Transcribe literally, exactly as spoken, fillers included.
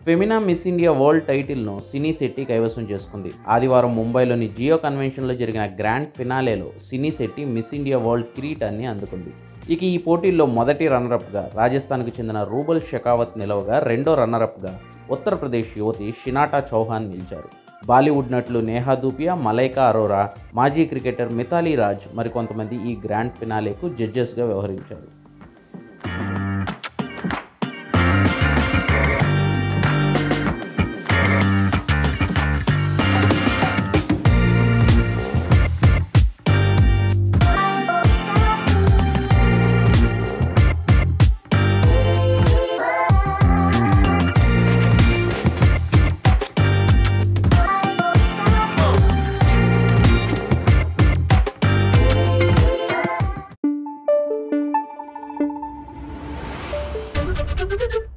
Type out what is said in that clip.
Femina miss India world టైటిల్ను సినీ శెట్టి కైవసం చేసుకుంది. ఆదివారం ముంబైలోని జియో కన్వెన్షన్లో జరిగిన గ్రాండ్ ఫినాలేలో Sini Shetty Miss India World కిరీటాన్ని అందుకుంది. ఇక ఈ పోటీల్లో మొదటి రన్నరప్గా రాజస్థాన్కు చెందిన రూబల్ షెకావత్ నిలవగా, రెండో రన్నరప్గా ఉత్తరప్రదేశ్ యువతి షినాటా చౌహాన్ నిలిచారు. బాలీవుడ్ నటులు నేహా ధూపియా, మలైకా అరోరా, మాజీ క్రికెటర్ మిథాలీ రాజ్ మరికొంతమంది ఈ గ్రాండ్ ఫినాలేకు జడ్జెస్గా వ్యవహరించారు. Thank you.